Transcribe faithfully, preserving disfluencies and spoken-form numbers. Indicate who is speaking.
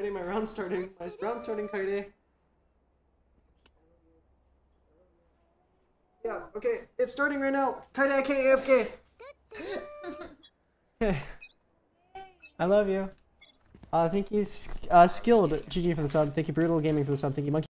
Speaker 1: Kaide, my round starting. My round starting, Kaide. Yeah, okay, it's starting right now. Kaide, I can't A F K. Okay. I love you. Uh, thank you, uh, Skilled G G for the sub. Thank you, Brutal Gaming for the sub. Thank you, Monkey.